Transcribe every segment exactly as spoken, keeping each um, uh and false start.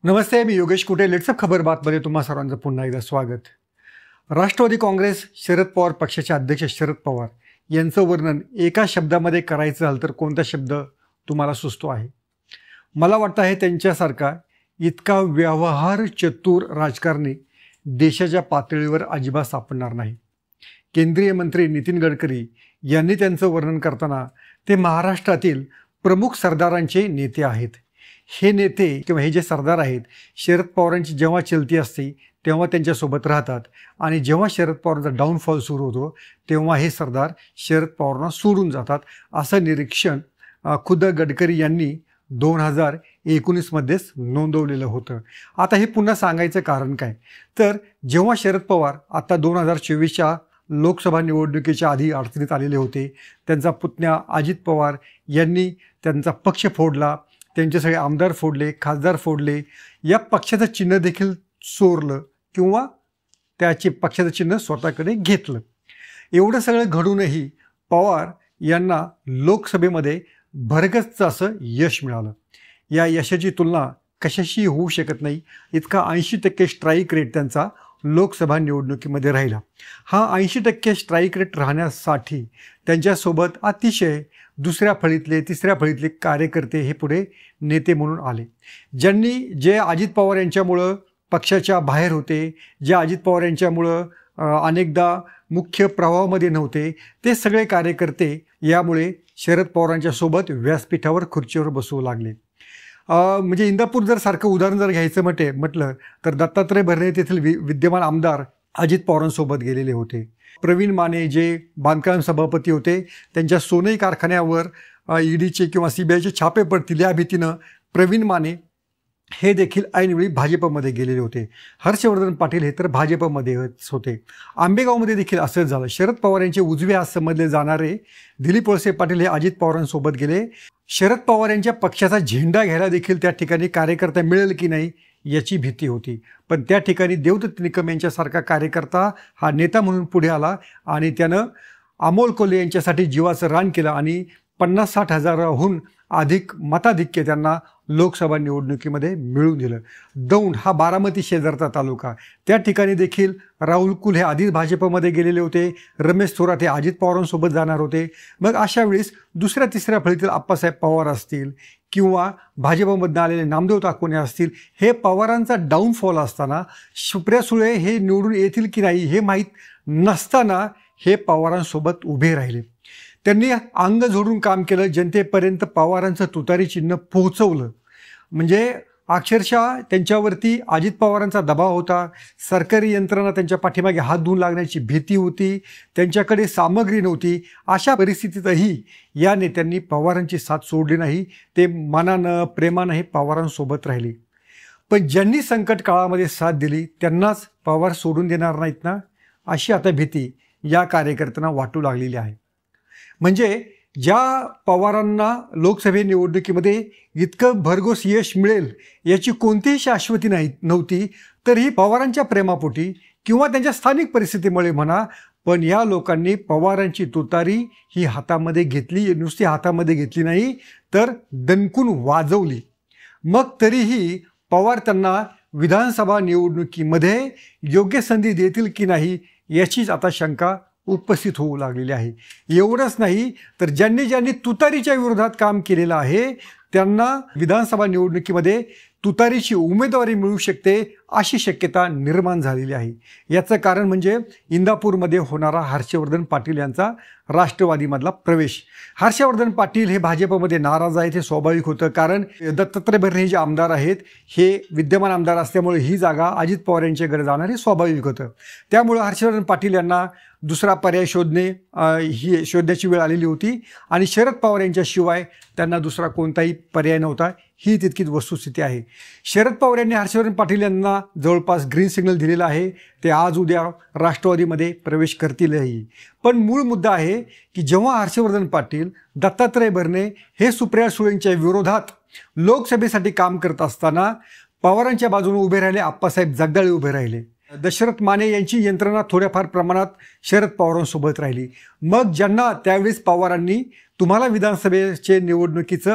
नमस्ते, मी योगेश कुटे. लेट्सअप खबर बातमध्ये तुम्हा सर्वांचं पुन्हा एकदा स्वागत. राष्ट्रवादी काँग्रेस शरद पवार पक्षाचे अध्यक्ष शरद पवार यांचं वर्णन एका शब्दामध्ये करायचं झालं तर कोणता शब्द तुम्हाला सुचतो आहे? मला वाटतं आहे त्यांच्यासारखा इतका व्यवहार चतुर राजकारणी देशाच्या पातळीवर अजिबात सापडणार नाही. केंद्रीय मंत्री नितीन गडकरी यांनी त्यांचं वर्णन करताना ते महाराष्ट्रातील प्रमुख सरदारांचे नेते आहेत. हे नेते किंवा हे जे सरदार आहेत, शरद पवारांची जेव्हा चलती असते तेव्हा त्यांच्यासोबत राहतात आणि जेव्हा शरद पवारांचा डाऊनफॉल सुरू होतो तेव्हा हे सरदार शरद पवारांना सोडून जातात, असं निरीक्षण खुद्द गडकरी यांनी दोन हजार एकोणीसमध्येच नोंदवलेलं होतं. आता हे पुन्हा सांगायचं कारण काय, तर जेव्हा शरद पवार आता दोन हजार चोवीसच्या लोकसभा निवडणुकीच्या आधी अडचणीत आलेले होते, त्यांचा पुतण्या अजित पवार यांनी त्यांचा पक्ष फोडला, त्यांचे सगळे आमदार फोडले, खासदार फोडले, या पक्षाचं चिन्ह देखील चोरलं किंवा त्याचे पक्षाचं चिन्ह स्वतःकडे घेतलं. एवढं सगळं घडूनही पवार यांना लोकसभेमध्ये भरगच्च असं यश मिळालं. या यशाची तुलना कशाशी होऊ शकत नाही, इतका ऐंशी टक्के स्ट्राईक रेट त्यांचा लोकसभा निवडणुकीमध्ये राहिला. हा ऐंशी टक्के स्ट्राईक रेट राहण्यासाठी त्यांच्यासोबत अतिशय दुसऱ्या फळीतले तिसऱ्या फळीतले कार्यकर्ते हे पुढे नेते म्हणून आले, ज्यांनी जे अजित पवार यांच्यामुळं पक्षाच्या बाहेर होते, जे अजित पवार यांच्यामुळं अनेकदा मुख्य प्रवाहामध्ये नव्हते, ते सगळे कार्यकर्ते यामुळे शरद पवारांच्या सोबत व्यासपीठावर खुर्चीवर बसवू लागले. म्हणजे इंदापूर जर सारखं उदाहरण जर घ्यायचं म्हटे म्हटलं तर दत्तात्रय भरणे तेथील वि विद्यमान आमदार अजित पवारांसोबत गेलेले होते. प्रवीण माने जे बांधकाम सभापती होते, त्यांच्या सोनई कारखान्यावर ईडीचे किंवा सी बी आयचे छापे पडतील या भीतीनं प्रवीण माने हे देखील ऐनवेळी भाजपमध्ये गेलेले होते. हर्षवर्धन पाटील हे तर भाजपमध्येच होते. आंबेगावमध्ये देखील असंच झालं. शरद पवार यांचे उजवे हात समजले जाणारे दिलीप वळसे पाटील हे अजित पवारांसोबत गेले. शरद पवार यांच्या पक्षाचा झेंडा घ्यायला देखील त्या ठिकाणी कार्यकर्ता मिळेल की नाही याची भीती होती, पण त्या ठिकाणी देवदत्त निकम यांच्यासारखा कार्यकर्ता हा नेता म्हणून पुढे आला आणि त्यानं अमोल कोल्हे यांच्यासाठी जीवाचं रान केलं आणि पन्नास साठ हजाराहून अधिक मताधिक्य त्यांना लोकसभा निवडणुकीमध्ये मिळवून दिलं. दौंड हा बारामती शेजारचा तालुका, त्या ठिकाणी देखील राहुल कुल हे आधीच भाजपमध्ये गेलेले होते, रमेश थोरात हे अजित पवारांसोबत जाणार होते. मग अशा वेळेस दुसऱ्या तिसऱ्या फळीतील आप्पासाहेब पवार असतील किंवा भाजपमधून आलेले नामदेव ताकोने असतील, हे पवारांचा डाऊनफॉल असताना सुप्रिया सुळे हे निवडून येतील की नाही हे माहीत नसताना हे पवारांसोबत उभे राहिले. त्यांनी अंग जोडून काम केलं, जनतेपर्यंत पवारांचं तुतारी चिन्ह पोहोचवलं. म्हणजे अक्षरशः त्यांच्यावरती अजित पवारांचा दबाव होता, सरकारी यंत्रणा त्यांच्या पाठीमागे हात धुवून लागण्याची भीती होती, त्यांच्याकडे सामग्री नव्हती. अशा परिस्थितीतही या नेत्यांनी पवारांची साथ सोडली नाही, ते मनानं प्रेमानं हे पवारांसोबत राहिले. पण ज्यांनी संकट काळामध्ये साथ दिली त्यांनाच पवार सोडून देणार नाहीत ना, अशी आता भीती या कार्यकर्त्यांना वाटू लागलेली आहे. म्हणजे ज्या पवारांना लोकसभे निवडणुकीमध्ये इतकं भरघोस यश मिळेल याची कोणतीही शाश्वती नाही नव्हती, तरीही पवारांच्या प्रेमापोटी किंवा त्यांच्या स्थानिक परिस्थितीमुळे म्हणा, पण या लोकांनी पवारांची तुतारी ही हातामध्ये घेतली, नुसती हातामध्ये घेतली नाही तर दणकून वाजवली. मग तरीही पवार त्यांना विधानसभा निवडणुकीमध्ये योग्य संधी देतील की नाही याचीच आता शंका उपस्थित होऊ लागलेली आहे. एवढंच नाही तर ज्यांनी ज्यांनी तुतारीच्या विरोधात काम केलेलं आहे त्यांना विधानसभा निवडणुकीमध्ये तुतारीची उमेदवारी मिळू शकते अशी शक्यता निर्माण झालेली आहे. याचं कारण म्हणजे इंदापूरमध्ये होणारा हर्षवर्धन पाटील यांचा राष्ट्रवादीमधला प्रवेश. हर्षवर्धन पाटील हे भाजपमध्ये नाराज आहेत, हे स्वाभाविक होतं, कारण दत्तात्रय भरणे हे जे आमदार आहेत हे विद्यमान आमदार असल्यामुळे ही जागा अजित पवार यांच्याकडे जाणार हे स्वाभाविक होतं. त्यामुळं हर्षवर्धन पाटील यांना दुसरा पर्याय शोधणे ही शोधण्याची वेळ आलेली होती आणि शरद पवार यांच्याशिवाय त्यांना दुसरा कोणताही पर्याय नव्हता, ही तितकीच वस्तुस्थिती आहे. शरद पवार यांनी हर्षवर्धन पाटील यांना जवळपास ग्रीन सिग्नल दिलेला आहे, ते आज उद्या राष्ट्रवादीमध्ये प्रवेश करतीलही. पण मूळ मुद्दा आहे की जेव्हा हर्षवर्धन पाटील दत्तात्रय भरणे हे सुप्रिया सुळेंच्या विरोधात लोकसभेसाठी काम करत असताना पवारांच्या बाजूने उभे राहिले, आप्पासाहेब जगदाळे उभे राहिले, दशरथ माने यांची यंत्रणा थोड्याफार प्रमाणात शरद पवारांसोबत राहिली. मग ज्यांना त्यावेळेस पवारांनी तुम्हाला विधानसभेचे निवडणुकीचं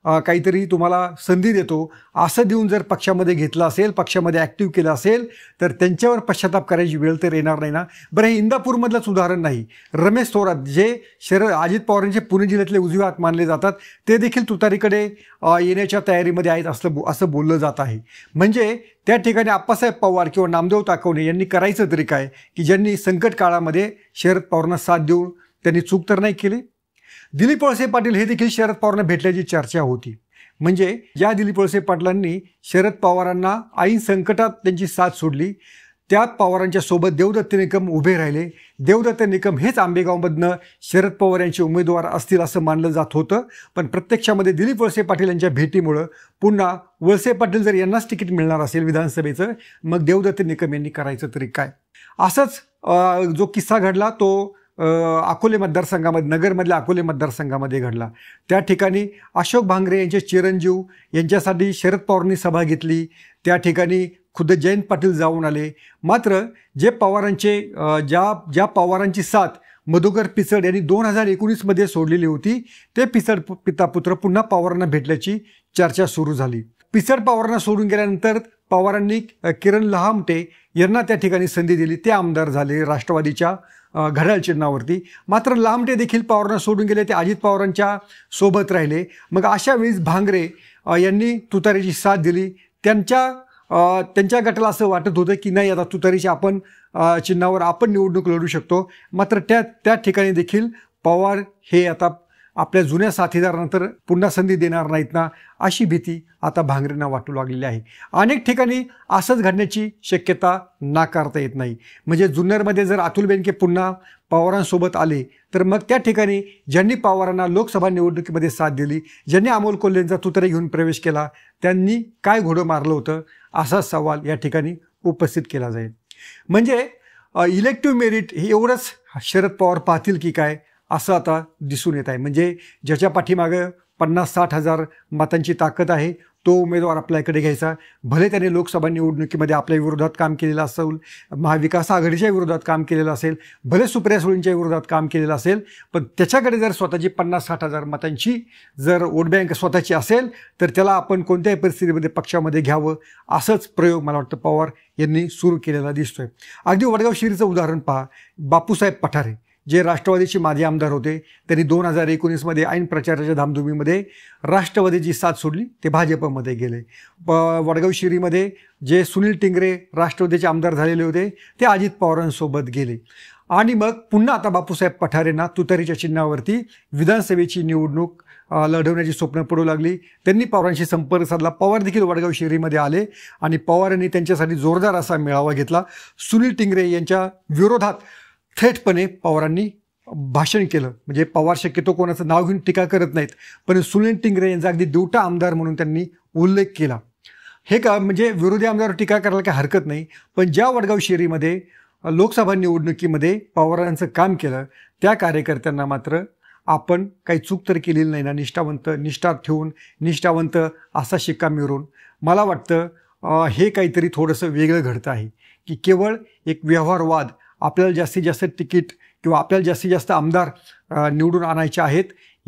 काहीतरी तुम्हाला संधी देतो असं देऊन जर पक्षामध्ये घेतलं असेल, पक्षामध्ये ॲक्टिव्ह केलं असेल तर त्यांच्यावर पश्चाताप करायची वेळ तर येणार नाही ना. बरं, हे इंदापूरमधलंच उदाहरण नाही. रमेश थोरात जे शरद अजित पवारांचे पुणे जिल्ह्यातले उजवे हात मानले जातात ते देखील तुतारीकडे येण्याच्या तयारीमध्ये आहेत असं असं बोललं जात आहे. म्हणजे त्या ठिकाणी आप्पासाहेब पवार किंवा नामदेव ताकवणे यांनी करायचं तरी काय की ज्यांनी संकट काळामध्ये शरद पवारांना साथ देऊन त्यांनी चूक तर नाही केली. दिलीप वळसे पाटील हे देखील शरद पवारांना भेटल्याची चर्चा होती. म्हणजे ज्या दिलीप वळसे पाटलांनी शरद पवारांना ऐन संकटात त्यांची साथ सोडली त्यात पवारांच्या सोबत देवदत्त निकम उभे राहिले. देवदत्त निकम हेच आंबेगावमधनं शरद पवार यांचे उमेदवार असतील असं मानलं जात होतं. पण प्रत्यक्षामध्ये दिलीप वळसे पाटील यांच्या भेटीमुळं पुन्हा वळसे पाटील जर यांनाच तिकीट मिळणार असेल विधानसभेचं मग देवदत्त निकम यांनी करायचं तरी काय. असंच जो किस्सा घडला तो अकोले मतदारसंघामध्ये नगरमधल्या अकोले मतदारसंघामध्ये घडला. त्या ठिकाणी अशोक भांगरे यांचे चिरंजीव यांच्यासाठी शरद पवारांनी सभा घेतली. त्या ठिकाणी खुद्द जयंत पाटील जाऊन आले. मात्र जे पवारांचे ज्या ज्या पवारांची साथ मधुकर पिचड यांनी दोन हजार एकोणीसमध्ये सोडलेली होती ते पिचड पिता पुत्र पुन्हा पवारांना भेटल्याची चर्चा सुरू झाली. पिचड पवारांना सोडून गेल्यानंतर पवारांनी किरण लहामटे यांना त्या ठिकाणी संधी दिली. ते आमदार झाले राष्ट्रवादीच्या घड्याळ चिन्हावरती. मात्र लामटे देखील पवारांना सोडून गेले, ते अजित पवारांच्या सोबत राहिले. मग अशा वेळेस भांगरे यांनी तुतारीची साथ दिली. त्यांच्या त्यांच्या गटाला असं वाटत होतं की नाही आता तुतारीच्या आपण चिन्हावर आपण निवडणूक लढू शकतो. मात्र त्या त्या ठिकाणी देखील पवार हे आता आपल्या जुन्या साथीदारांना पुन्हा संधी देणार नाहीत ना अशी भीती आता भांगरेंना वाटू लागलेली आहे. अनेक ठिकाणी असंच घडण्याची शक्यता नाकारता येत नाही. म्हणजे जुन्नरमध्ये जर अतुल बेनके पुन्हा पवारांसोबत आले तर मग त्या ठिकाणी ज्यांनी पवारांना लोकसभा निवडणुकीमध्ये साथ दिली, ज्यांनी अमोल कोल्हेंचा तुतारी घेऊन प्रवेश केला त्यांनी काय घोडं मारलं होतं असा सवाल या ठिकाणी उपस्थित केला जाईल. म्हणजे इलेक्टिव्ह मेरिट हे एवढंच शरद पवार पाहतील की काय असं आता दिसून येत आहे. म्हणजे ज्याच्या पाठीमागं पन्नास साठ हजार मतांची ताकद आहे तो उमेदवार आपल्याकडे घ्यायचा. भले त्याने लोकसभा निवडणुकीमध्ये आपल्या विरोधात काम केलेलं असेल, महाविकास आघाडीच्या विरोधात काम केलेलं असेल, भले सुप्रिया सुळेंच्या विरोधात काम केलेलं असेल, पण त्याच्याकडे जर स्वतःची पन्नास साठ हजार मतांची जर वोट बँक स्वतःची असेल तर त्याला आपण कोणत्याही परिस्थितीमध्ये पक्षामध्ये घ्यावं असंच प्रयोग मला वाटतं पवार यांनी सुरू केलेला दिसतोय. अगदी वडगाव शिरीचं उदाहरण पहा. बापूसाहेब पठारे जे राष्ट्रवादीचे माजी आमदार होते त्यांनी दोन हजार एकोणीसमध्ये ऐन प्रचाराच्या धामधुमीमध्ये राष्ट्रवादीची साथ सोडली, ते भाजपमध्ये गेले. प वडगाव शिरीमध्ये जे सुनील टिंगरे राष्ट्रवादीचे आमदार झालेले होते ते अजित पवारांसोबत गेले. आणि मग पुन्हा आता बापूसाहेब पठारेंना तुतारीच्या चिन्हावरती विधानसभेची निवडणूक लढवण्याची स्वप्न पडू लागली. त्यांनी पवारांशी संपर्क साधला. पवार देखील वडगाव शिरीमध्ये आले आणि पवारांनी त्यांच्यासाठी जोरदार असा मेळावा घेतला. सुनील टिंगरे यांच्या विरोधात थेटपणे पवारांनी भाषण केलं. म्हणजे पवार शक्यतो कोणाचं नाव घेऊन टीका करत नाहीत, पण सुनील टिंगरे यांचा अगदी देवटा आमदार म्हणून त्यांनी उल्लेख केला. हे का म्हणजे विरोधी आमदारावर टीका करायला काही हरकत नाही, पण ज्या वडगाव शेरीमध्ये लोकसभा निवडणुकीमध्ये पवारांचं काम केलं त्या कार्यकर्त्यांना मात्र आपण काही चूक तर केलेली नाही ना, निष्ठावंत निष्ठा ठेवून निष्ठावंत असा शिक्का मिळवून मला वाटतं हे काहीतरी थोडंसं वेगळं घडतं आहे की केवळ एक व्यवहारवाद आपल्याला जास्तीत जास्त तिकीट किंवा आपल्याला जास्तीत जास्त आमदार निवडून आणायचे आहेत.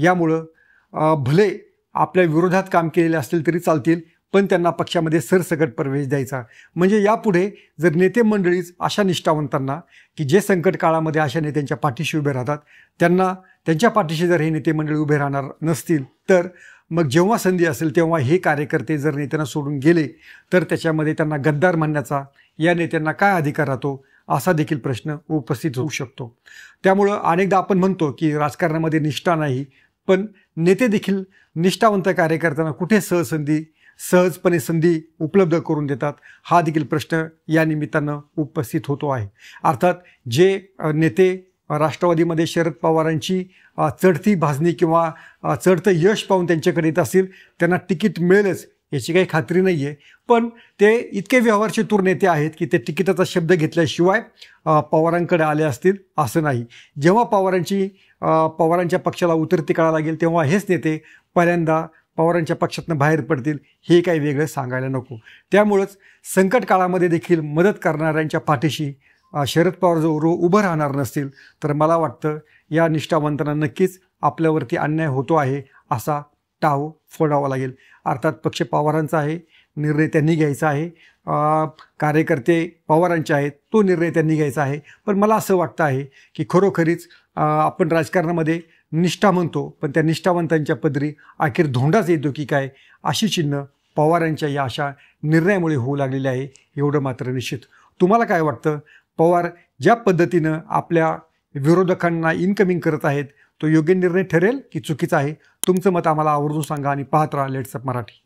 यामुळं भले आपल्या विरोधात काम केलेले असतील तरी चालतील, पण त्यांना पक्षामध्ये सरसकट प्रवेश द्यायचा. म्हणजे यापुढे जर नेते मंडळीच अशा निष्ठावंतांना की जे संकट काळामध्ये अशा नेत्यांच्या पाठीशी उभे राहतात त्यांना त्यांच्या पाठीशी जर हे नेते मंडळी उभे राहणार नसतील तर मग जेव्हा संधी असेल तेव्हा हे कार्यकर्ते जर नेत्यांना सोडून गेले तर त्याच्यामध्ये त्यांना गद्दार म्हणण्याचा या नेत्यांना काय अधिकार राहतो असा देखील प्रश्न उपस्थित होऊ शकतो. त्यामुळं अनेकदा आपण म्हणतो की राजकारणामध्ये निष्ठा नाही, पण नेते देखील निष्ठावंत कार्यकर्त्यांना कुठे सहसंधी सहजपणे संधी उपलब्ध करून देतात हा देखील प्रश्न या निमित्तानं उपस्थित होतो आहे. अर्थात जे नेते राष्ट्रवादीमध्ये शरद पवारांची चढती भाजणी किंवा चढतं यश पाहून त्यांच्याकडे येत असतील त्यांना तिकीट मिळेलच याची काही खात्री नाही आहे, पण ते इतके व्यवहारचतुर नेते आहेत की ते तिकिटाचा शब्द घेतल्याशिवाय पवारांकडे आले असतील असं नाही. जेव्हा पवारांची पवारांच्या पक्षाला उतरती काळा लागेल तेव्हा हेच नेते पहिल्यांदा पवारांच्या पक्षातनं बाहेर पडतील हे काही वेगळं सांगायला नको. त्यामुळंच संकट काळामध्ये देखील मदत करणाऱ्यांच्या पाठीशी शरद पवार जर उभं राहणार नसतील तर मला वाटतं या निष्ठावंतांना नक्कीच आपल्यावरती अन्याय होतो आहे असा टाव फोडावा लागेल. अर्थात पक्ष पवारांचा आहे, निर्णय त्यांनी घ्यायचा आहे, कार्यकर्ते पवारांचे आहेत, तो निर्णय त्यांनी घ्यायचा आहे. पण मला असं वाटतं आहे की खरोखरीच आपण राजकारणामध्ये निष्ठा म्हणतो, पण त्या निष्ठावंतांच्या पदरी अखेर धोंडाच येतो की काय, अशी चिन्ह पवारांच्या या अशा निर्णयामुळे होऊ लागलेले आहे, एवढं मात्र निश्चित. तुम्हाला काय वाटतं? पवार ज्या पद्धतीनं आपल्या विरोधकांना इनकमिंग करत आहेत, तो योग्य निर्णय ठरेल की चुकीचा आहे? तुमचं मत आम्हाला आवर्जून सांगा आणि पाहत राहा लेट्स अप मराठी.